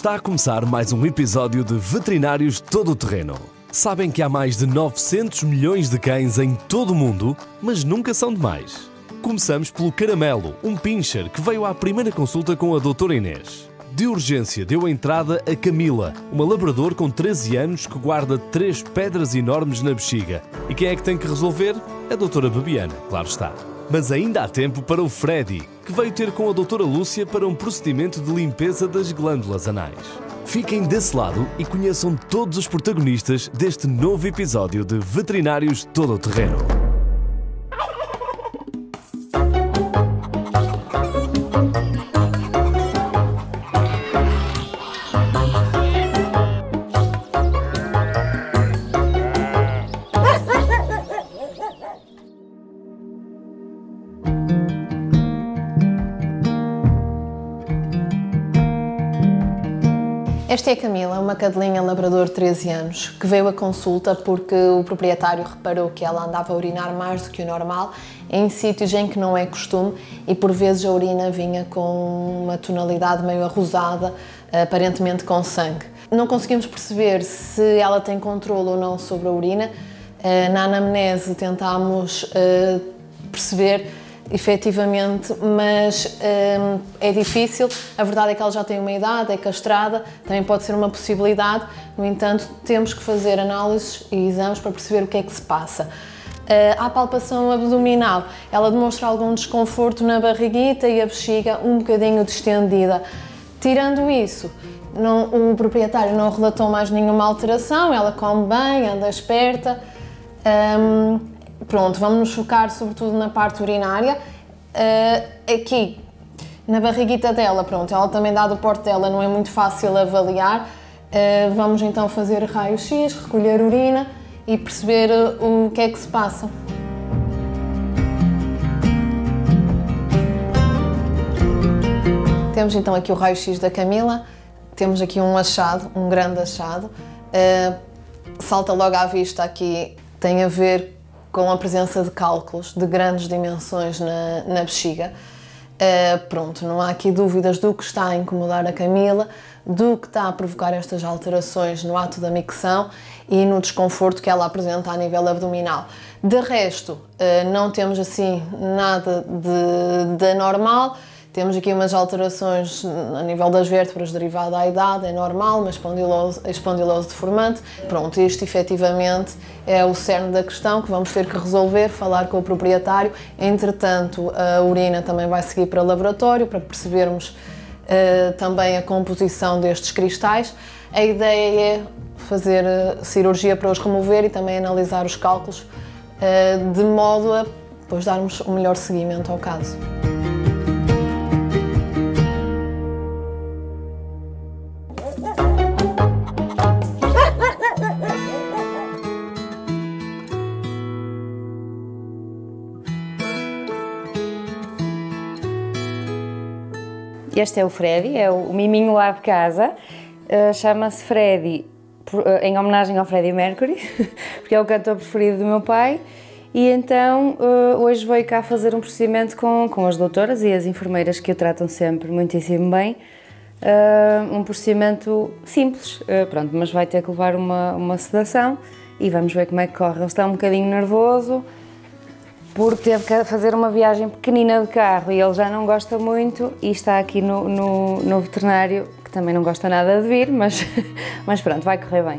Está a começar mais um episódio de Veterinários Todo o Terreno. Sabem que há mais de 900 milhões de cães em todo o mundo, mas nunca são demais. Começamos pelo Caramelo, um pincher que veio à primeira consulta com a doutora Inês. De urgência deu entrada a Camila, uma labrador com 13 anos que guarda 3 pedras enormes na bexiga. E quem é que tem que resolver? A doutora Bebiana, claro está. Mas ainda há tempo para o Freddy, que veio ter com a doutora Lúcia para um procedimento de limpeza das glândulas anais. Fiquem desse lado e conheçam todos os protagonistas deste novo episódio de Veterinários Todo o Terreno. Esta é a Camila, uma cadelinha labrador de 13 anos, que veio à consulta porque o proprietário reparou que ela andava a urinar mais do que o normal em sítios em que não é costume e por vezes a urina vinha com uma tonalidade meio arrosada, aparentemente com sangue. Não conseguimos perceber se ela tem controle ou não sobre a urina. Na anamnese tentámos perceber efetivamente, mas é difícil. A verdade é que ela já tem uma idade, é castrada, também pode ser uma possibilidade. No entanto, temos que fazer análises e exames para perceber o que é que se passa. A palpação abdominal, ela demonstra algum desconforto na barriguita e a bexiga um bocadinho distendida. Tirando isso, o proprietário não relatou mais nenhuma alteração, ela come bem, anda esperta. Pronto, vamos nos focar sobretudo na parte urinária. Aqui, na barriguita dela, pronto, ela também, dado o porte dela, não é muito fácil avaliar. Vamos então fazer raio-x, recolher urina e perceber o que é que se passa. Temos então aqui o raio-x da Camila, temos aqui um achado, um grande achado. Salta logo à vista aqui, tem a ver com a presença de cálculos de grandes dimensões na bexiga. Pronto, não há aqui dúvidas do que está a incomodar a Camila, do que está a provocar estas alterações no ato da micção e no desconforto que ela apresenta a nível abdominal. De resto, não temos assim nada de anormal. Temos aqui umas alterações a nível das vértebras derivado da idade, é normal, uma espondilose deformante. Pronto, isto efetivamente é o cerne da questão que vamos ter que resolver, falar com o proprietário. Entretanto, a urina também vai seguir para o laboratório para percebermos também a composição destes cristais. A ideia é fazer cirurgia para os remover e também analisar os cálculos de modo a depois darmos o melhor seguimento ao caso. Este é o Freddy, é o miminho lá de casa, chama-se Freddy em homenagem ao Freddie Mercury, porque é o cantor preferido do meu pai, e então hoje veio cá fazer um procedimento com as doutoras e as enfermeiras que o tratam sempre muitíssimo bem, um procedimento simples, pronto, mas vai ter que levar uma sedação e vamos ver como é que corre. Ele está um bocadinho nervoso, porque teve que fazer uma viagem pequenina de carro e ele já não gosta muito e está aqui no veterinário, que também não gosta nada de vir, mas pronto, vai correr bem.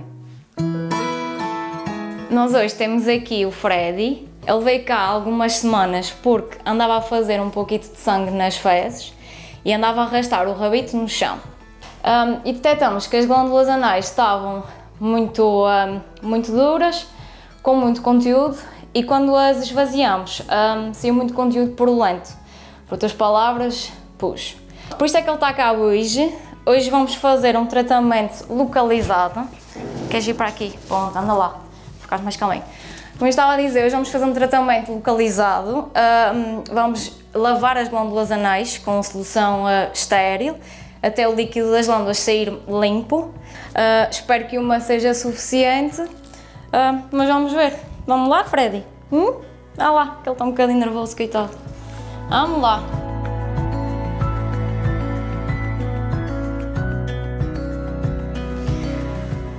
Nós hoje temos aqui o Freddy. Ele veio cá há algumas semanas porque andava a fazer um pouquinho de sangue nas fezes e andava a arrastar o rabito no chão. E detectamos que as glândulas anais estavam muito duras, com muito conteúdo, e quando as esvaziamos, saiu muito conteúdo purulento. Por outras palavras, pus. Por isso é que ele está cá hoje. Hoje vamos fazer um tratamento localizado. Queres ir para aqui? Bom, anda lá, ficares mais calminho. Como eu estava a dizer, hoje vamos fazer um tratamento localizado. Vamos lavar as glândulas anais com solução estéril, até o líquido das glândulas sair limpo. Espero que uma seja suficiente, mas vamos ver. Vamos lá, Freddy? Olha lá, que ele está um bocadinho nervoso, coitado. Vamos lá.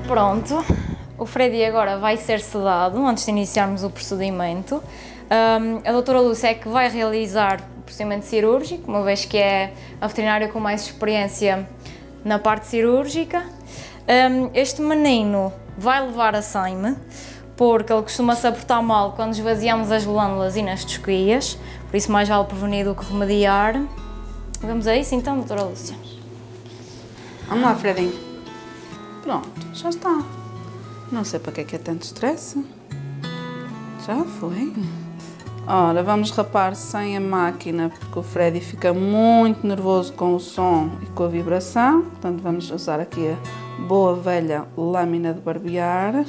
Pronto, o Freddy agora vai ser sedado antes de iniciarmos o procedimento. A doutora Lúcia é que vai realizar o procedimento cirúrgico, uma vez que é a veterinária com mais experiência na parte cirúrgica. Este menino vai levar a seime, porque ele costuma-se aportar mal quando esvaziamos as glândulas e nas tosquias, por isso mais vale prevenir do que remediar. Vamos a isso então, doutora Lúcia? Vamos lá, Fredinho. Pronto, já está. Não sei para que é tanto stress. Já foi. Ora, vamos rapar sem a máquina, porque o Freddy fica muito nervoso com o som e com a vibração. Portanto, vamos usar aqui a boa velha lâmina de barbear.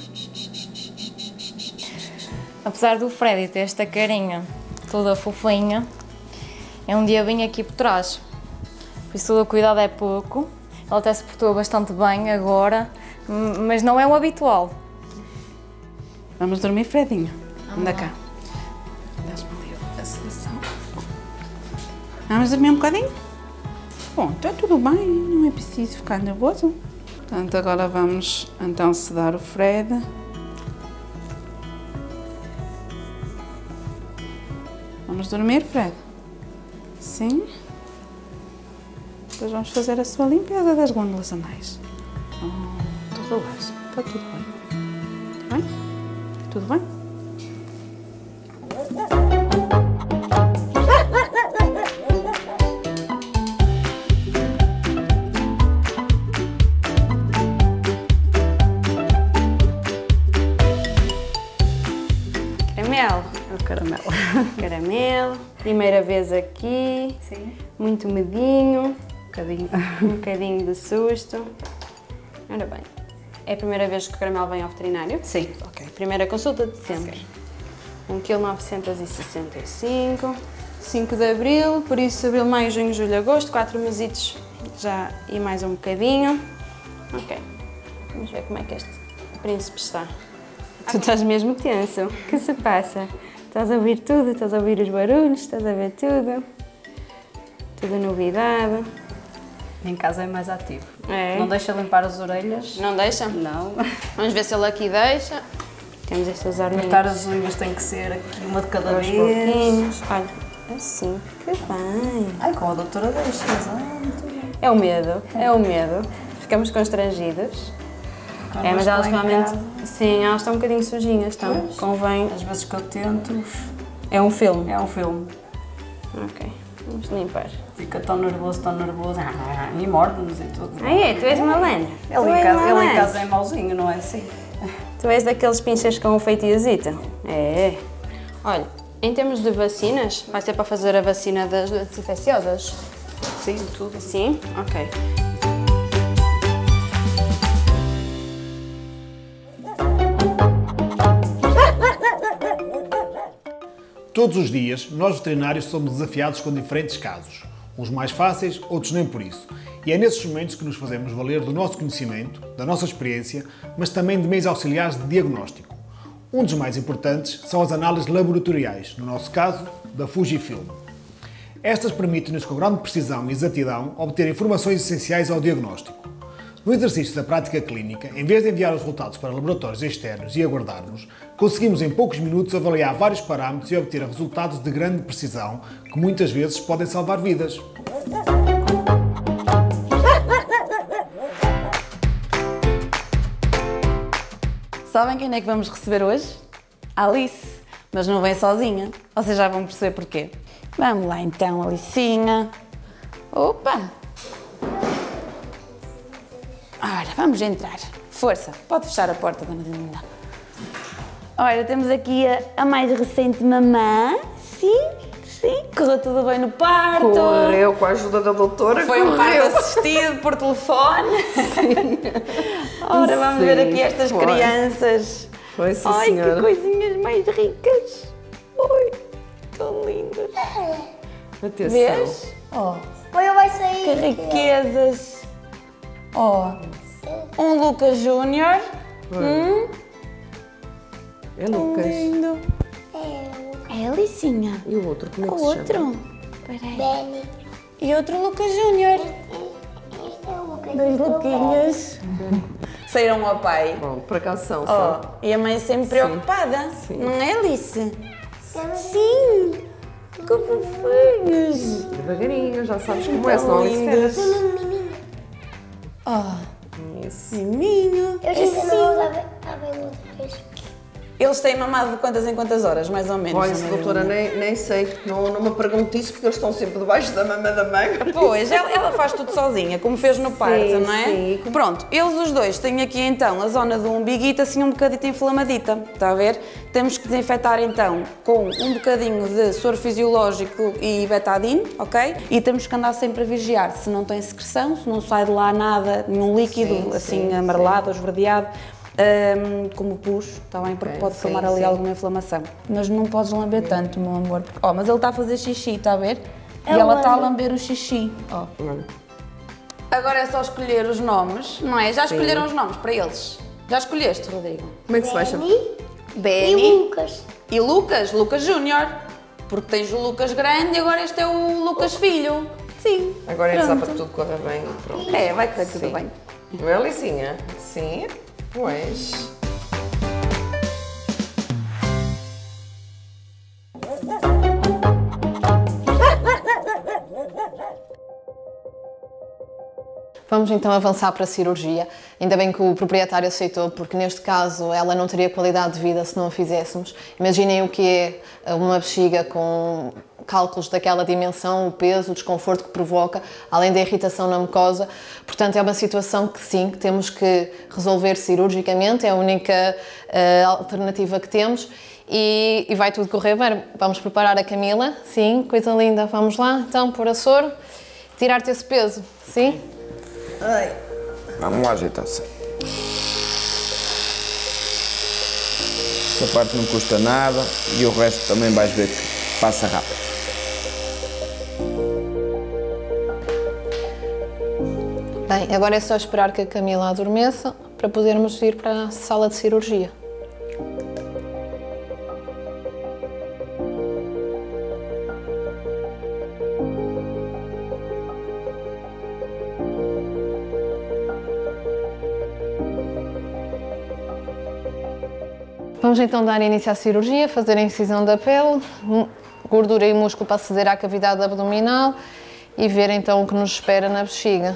Apesar do Freddy ter esta carinha toda fofinha, é um diabinho aqui por trás. Por isso todo o cuidado é pouco. Ele até se portou bastante bem agora, mas não é o habitual. Vamos dormir, Fredinho. Anda cá. Dás-me ali a sedação. Vamos dormir um bocadinho? Bom, está tudo bem, não é preciso ficar nervoso. Portanto, agora vamos então sedar o Fred. Vamos dormir, Fred? Sim. Depois vamos fazer a sua limpeza das glândulas anais. Tu relaxa, está tudo bem. Está bem? Tudo bem? Caramelo. É o caramelo. Caramelo. Primeira vez aqui. Sim. Muito medinho. Bocadinho. Um bocadinho de susto. Ora bem, é a primeira vez que o caramelo vem ao veterinário? Sim. Ok, primeira consulta de sempre. 1,965 kg. 5 de abril, por isso abril, maio, junho, julho, agosto, 4 mesitos já e mais um bocadinho. Ok, vamos ver como é que este príncipe está. Tu estás mesmo tenso. O que se passa? Estás a ouvir tudo, estás a ouvir os barulhos, estás a ver tudo. Tudo novidade. Em casa é mais ativo. É. Não deixa limpar as orelhas? Não deixa? Não. Vamos ver se ele aqui deixa. Temos estas arminhas. Cortar as unhas tem que ser aqui uma de cada Aos vez. pouquinhos. Olha, assim, que bem. Ai, com a doutora deixa, muito bem. É o medo, é o medo. Ficamos constrangidos. Quando É, mas estou elas em realmente, casa, sim, elas estão um bocadinho sujinhas, estão. Pois. Convém. às vezes que eu tento, É um filme. é um filme. Ok, vamos limpar. Fica tão nervoso, e morde-nos e tudo. Ai, tu és malandro. Ele em casa é mauzinho, não é assim? Tu és daqueles pinchas com o feitiosito? É. Olha, em termos de vacinas, vai ser para fazer a vacina das doenças infecciosas? Sim, tudo. Sim? Ok. Todos os dias, nós veterinários somos desafiados com diferentes casos. Uns mais fáceis, outros nem por isso. E é nesses momentos que nos fazemos valer do nosso conhecimento, da nossa experiência, mas também de meios auxiliares de diagnóstico. Um dos mais importantes são as análises laboratoriais, no nosso caso, da Fujifilm. Estas permitem-nos, com grande precisão e exatidão, obter informações essenciais ao diagnóstico. No exercício da prática clínica, em vez de enviar os resultados para laboratórios externos e aguardarmos, conseguimos em poucos minutos avaliar vários parâmetros e obter resultados de grande precisão que muitas vezes podem salvar vidas. Sabem quem é que vamos receber hoje? A Alice, mas não vem sozinha. Vocês já vão perceber porquê. Vamos lá então, Alicinha. Opa! Ora, vamos entrar. Força, pode fechar a porta, dona Linda. Ora, temos aqui a mais recente mamã. Sim, correu tudo bem no parto. Correu com a ajuda da doutora. Foi um parto assistido por telefone. Sim. Ora, vamos ver aqui estas crianças. Foi, sim, Ai, senhora. que coisinhas mais ricas. Oi, tão lindas. Atenção. Vês? Apoio vai sair. Que riquezas. Um Lucas Júnior. É Lucas. Lindo. É a Alicinha. E o outro, como é que O se chama? outro. Peraí. Benny. E outro Lucas Júnior. Este é o Lucas. Dois Luquinhas. saíram ao pai. Bom, por acaso são. E a mãe sempre preocupada, não é, Alice? Sim! Que fofinhos! Devagarinho, já sabes como é, senão Alice fez. Isso. Miminho! Eu já não usava a bem outra vez. Eles têm mamado de quantas em quantas horas, mais ou menos? Olha, doutora, nem sei, não me pergunte isso porque eles estão sempre debaixo da mama da mãe. Pois, ela faz tudo sozinha, como fez no parto, não é? Sim. Pronto, eles os dois têm aqui então a zona do umbiguito assim um bocadito inflamadita, está a ver? Temos que desinfetar então com um bocadinho de soro fisiológico e betadine, ok? E temos que andar sempre a vigiar se não tem secreção, se não sai de lá nada, nenhum líquido assim amarelado ou esverdeado. Como pus, está bem? Porque pode formar ali alguma inflamação. Mas não podes lamber tanto, meu amor. Porque, mas ele está a fazer xixi, está a ver? E ela está a lamber o xixi. Agora é só escolher os nomes, não é? Já escolheram os nomes para eles? Já escolheste, Rodrigo? Como é que se vai chamar? Benny. E Lucas. E Lucas, Lucas Júnior. Porque tens o Lucas grande e agora este é o Lucas filho. Sim. Agora é só para tudo correr bem. Pronto. É, vai correr tudo bem. Não é, Alicinha? Sim. Pois. Vamos então avançar para a cirurgia. Ainda bem que o proprietário aceitou, porque neste caso ela não teria qualidade de vida se não a fizéssemos. Imaginem o que é uma bexiga com cálculos daquela dimensão, o peso, o desconforto que provoca, além da irritação na mucosa. Portanto, é uma situação que sim, que temos que resolver cirurgicamente, é a única alternativa que temos e vai tudo correr bem. Vamos preparar a Camila, sim, coisa linda. Vamos lá, então, pôr a soro, tirar-te esse peso, sim? Ai. Vamos lá, ajeitar-se. Esta parte não custa nada e o resto também vais ver que passa rápido. Bem, agora é só esperar que a Camila adormeça para podermos ir para a sala de cirurgia. Vamos então dar início à cirurgia, fazer a incisão da pele, gordura e músculo para aceder à cavidade abdominal e ver então o que nos espera na bexiga.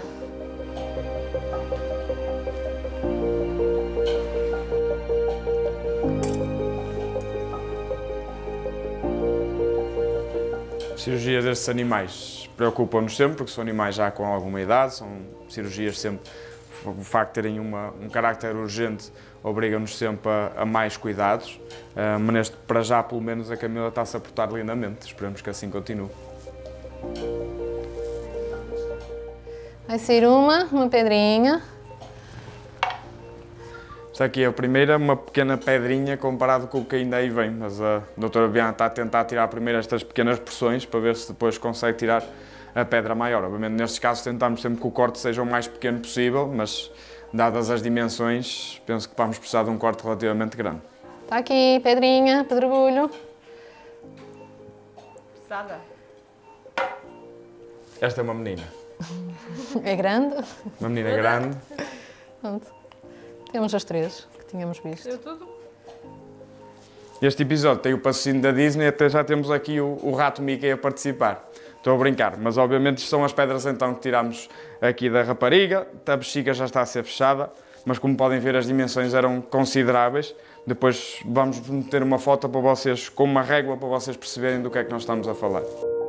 Cirurgias destes animais preocupam-nos sempre, porque são animais já com alguma idade, são cirurgias sempre, o facto de terem um carácter urgente obriga-nos sempre a mais cuidados, mas para já, pelo menos, a Camila está-se a portar lindamente, esperamos que assim continue. Vai sair uma pedrinha. Esta aqui é a primeira, uma pequena pedrinha comparado com o que ainda aí vem, mas a doutora Biana está a tentar tirar primeiro estas pequenas porções para ver se depois consegue tirar a pedra maior. Obviamente, nestes casos, tentamos sempre que o corte seja o mais pequeno possível, mas dadas as dimensões, penso que vamos precisar de um corte relativamente grande. Está aqui, pedrinha, pedregulho. Pesada. Esta é uma menina. É grande. Uma menina grande. Pronto. Temos as três que tínhamos visto. Este episódio tem o patrocínio da Disney, até já temos aqui o rato Mickey a participar. Estou a brincar, mas obviamente isto são as pedras então que tiramos aqui da rapariga. A bexiga já está a ser fechada, mas como podem ver as dimensões eram consideráveis. Depois vamos meter uma foto para vocês, com uma régua, para vocês perceberem do que é que nós estamos a falar.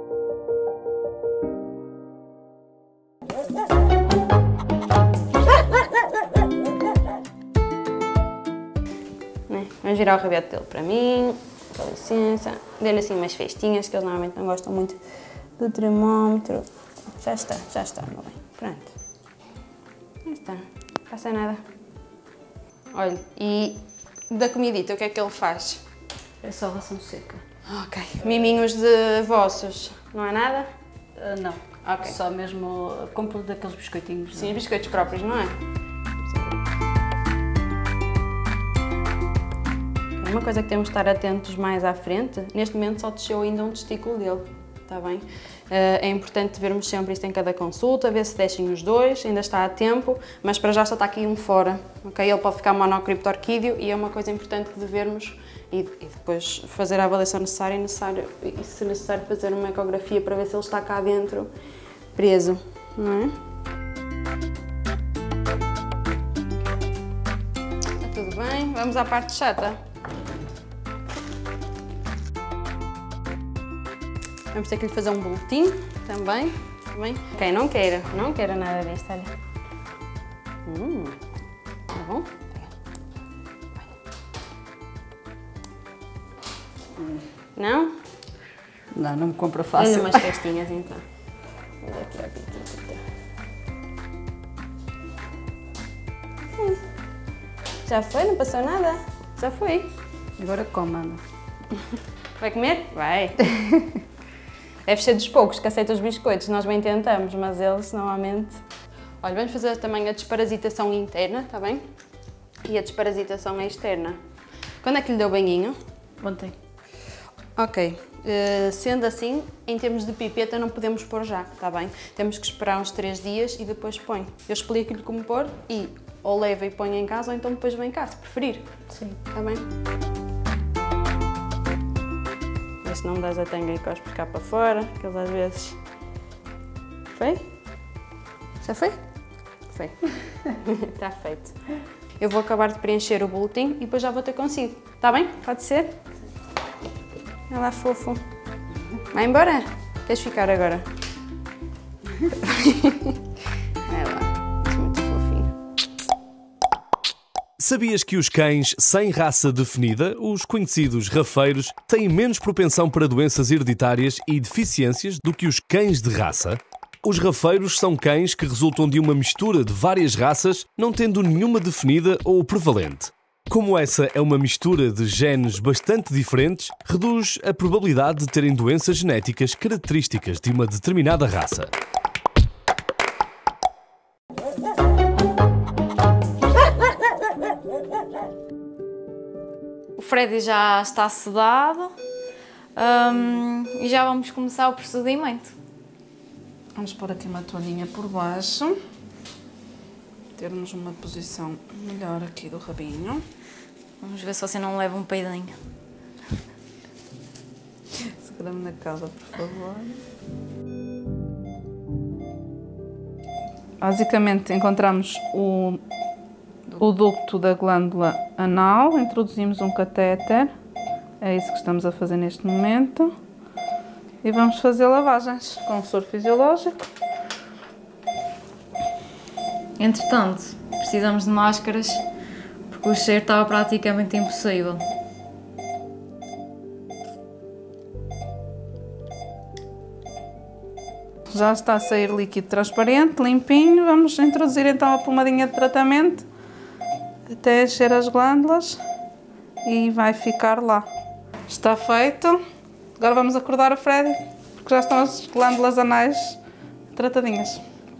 Vamos virar o rabete dele para mim, com licença. Dê-lhe assim umas festinhas, que eles normalmente não gostam muito do termómetro. Já está, meu bem. Pronto. Já está, não passa nada. Olha, e da comidita, o que é que ele faz? É só ração seca. Ok. Miminhos de vossos, não é nada? Não, Ok. só mesmo compro daqueles biscoitinhos. Sim, biscoitos próprios, não é? Uma coisa que temos de estar atentos mais à frente, neste momento só desceu ainda um testículo dele. está bem? É importante vermos sempre isto em cada consulta, ver se descem os dois, ainda está a tempo, mas para já só está aqui um fora, ok? Ele pode ficar monocriptorquídeo e é uma coisa importante de vermos e depois fazer a avaliação necessária e, se necessário, fazer uma ecografia para ver se ele está cá dentro preso, não é? Está tudo bem? Vamos à parte chata. Vamos ter que lhe fazer um boletim também, Ok, não queira nada disto, olha. Tá bom? Não? Não, não me compra fácil. Olha umas festinhas então. Já foi? Não passou nada? Já foi. Agora come, Ana. Vai comer? Vai. Deve ser dos poucos que aceitam os biscoitos, nós bem tentamos, mas eles normalmente... Olha, vamos fazer também a desparasitação interna, está bem? E a desparasitação externa. Quando é que lhe deu banhinho? Ontem. Ok. Sendo assim, em termos de pipeta não podemos pôr já, está bem? Temos que esperar uns 3 dias e depois põe. Eu explico-lhe como pôr e ou leva e põe em casa ou então depois vem cá, se preferir. Sim. Está bem? Se não me das a tanga e cospes cá para fora, que eles às vezes... Foi? Já foi? Foi. Está feito. Eu vou acabar de preencher o boletim e depois já vou ter consigo. Está bem? Pode ser? Olha lá, fofo. Vai embora? Queres ficar agora? Vai lá. És muito fofinho. Sabias que os cães sem raça definida, os conhecidos rafeiros, têm menos propensão para doenças hereditárias e deficiências do que os cães de raça? Os rafeiros são cães que resultam de uma mistura de várias raças, não tendo nenhuma definida ou prevalente. Como essa é uma mistura de genes bastante diferentes, reduz a probabilidade de terem doenças genéticas características de uma determinada raça. O Freddy já está sedado e já vamos começar o procedimento. Vamos pôr aqui uma toalhinha por baixo. Termos uma posição melhor aqui do rabinho. Vamos ver se você não leva um peidinho. Segura-me na cauda, por favor. Basicamente, encontramos o ducto da glândula anal, introduzimos um catéter, é isso que estamos a fazer neste momento. E vamos fazer lavagens com o soro fisiológico. Entretanto, precisamos de máscaras porque o cheiro estava praticamente impossível. Já está a sair líquido transparente, limpinho. Vamos introduzir então a pomadinha de tratamento até encher as glândulas e vai ficar lá. Está feito. Agora vamos acordar o Freddy, porque já estão as glândulas anais tratadinhas.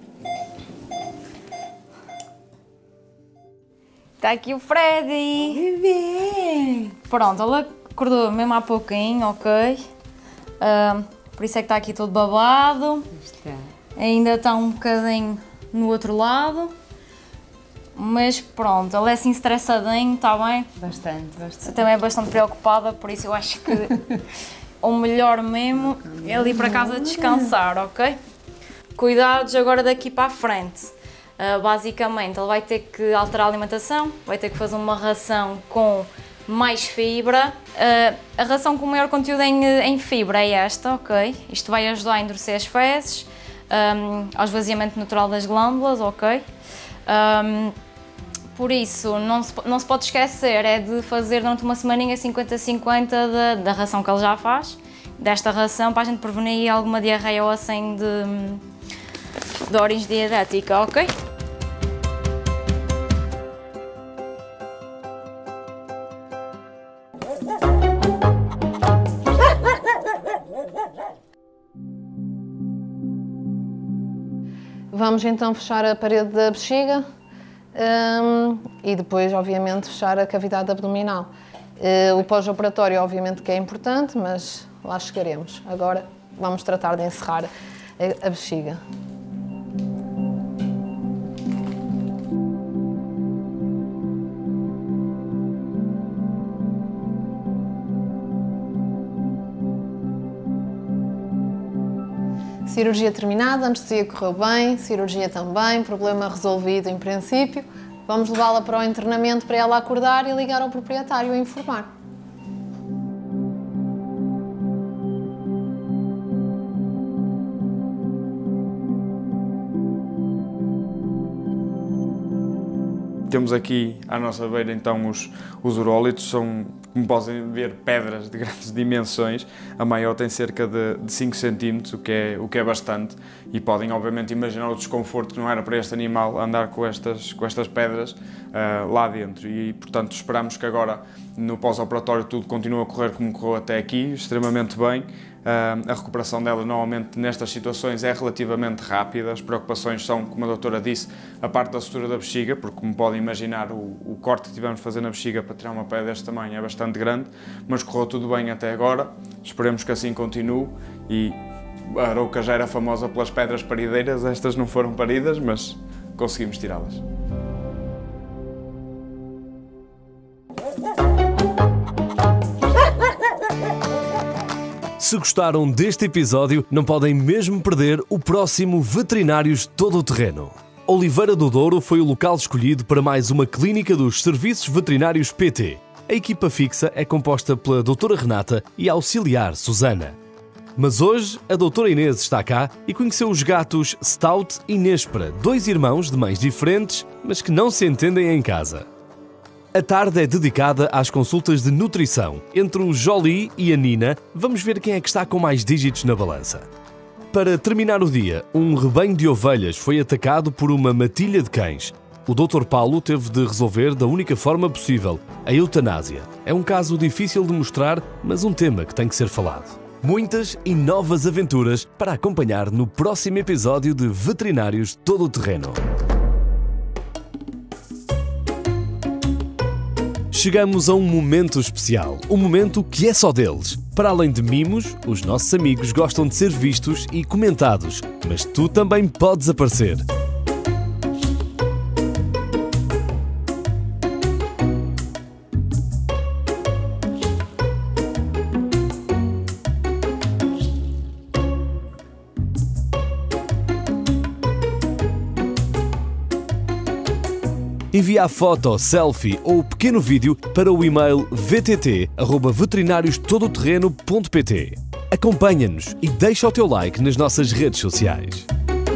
Está aqui o Freddy! Bebê! Pronto, ele acordou mesmo há pouquinho, ok? Por isso é que está aqui todo babado. Está. Ainda está um bocadinho no outro lado. Mas pronto, ele é assim estressadinho, está bem? Bastante. Eu também é bastante preocupada, por isso eu acho que o melhor mesmo é ele ir para casa descansar, ok? Cuidados agora daqui para a frente. Basicamente, ele vai ter que alterar a alimentação, vai ter que fazer uma ração com mais fibra. A ração com maior conteúdo em fibra é esta, ok? Isto vai ajudar a endurecer as fezes, ao esvaziamento natural das glândulas, ok? Por isso, não se pode esquecer é de fazer durante uma semaninha 50-50 da ração que ele já faz, desta ração, para a gente prevenir alguma diarreia ou assim de origem dietética, ok? Vamos então fechar a parede da bexiga e depois, obviamente, fechar a cavidade abdominal. O pós-operatório, obviamente, que é importante, mas lá chegaremos. Agora, vamos tratar de encerrar a bexiga. Cirurgia terminada, anestesia correu bem, cirurgia também, problema resolvido em princípio. Vamos levá-la para o internamento para ela acordar e ligar ao proprietário a informar. Temos aqui à nossa beira então os urólitos, são, como podem ver, pedras de grandes dimensões. A maior tem cerca de 5 cm, o que é bastante, e podem obviamente imaginar o desconforto que não era para este animal andar com estas pedras lá dentro. E portanto esperamos que agora no pós-operatório tudo continue a correr como correu até aqui, extremamente bem. A recuperação dela normalmente nestas situações é relativamente rápida. As preocupações são, como a doutora disse, a parte da sutura da bexiga, porque como podem imaginar o corte que tivemos de fazer na bexiga para tirar uma pedra deste tamanho é bastante grande, mas correu tudo bem até agora, esperemos que assim continue. E a Arouca já era famosa pelas pedras parideiras, estas não foram paridas, mas conseguimos tirá-las. Se gostaram deste episódio, não podem mesmo perder o próximo Veterinários Todo o Terreno. Oliveira do Douro foi o local escolhido para mais uma clínica dos Serviços Veterinários PT. A equipa fixa é composta pela doutora Renata e a auxiliar Susana. Mas hoje a doutora Inês está cá e conheceu os gatos Stout e Nespra, 2 irmãos de mães diferentes, mas que não se entendem em casa. A tarde é dedicada às consultas de nutrição. Entre o Jolie e a Nina, vamos ver quem é que está com mais dígitos na balança. Para terminar o dia, um rebanho de ovelhas foi atacado por uma matilha de cães. O Dr. Paulo teve de resolver da única forma possível, a eutanásia. É um caso difícil de mostrar, mas um tema que tem que ser falado. Muitas e novas aventuras para acompanhar no próximo episódio de Veterinários Todo o Terreno. Chegamos a um momento especial, um momento que é só deles. Para além de mimos, os nossos amigos gostam de ser vistos e comentados, mas tu também podes aparecer. Envia a foto, selfie ou pequeno vídeo para o e-mail vtt@veterinariostodoterreno.pt. Acompanha-nos e deixa o teu like nas nossas redes sociais.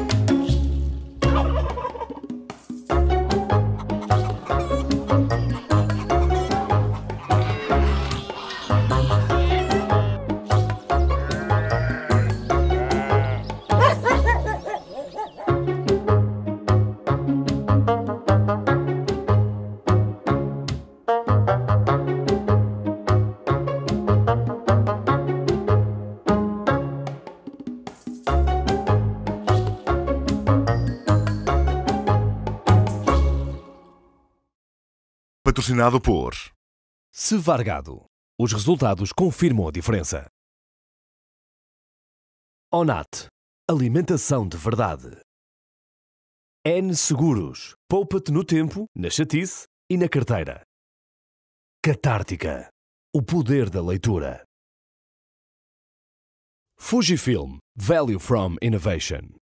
Patrocinado por Sevargado. Os resultados confirmam a diferença. Onat. Alimentação de verdade. N Seguros. Poupa-te no tempo, na chatice e na carteira. Catártica. O poder da leitura. Fujifilm. Value from Innovation.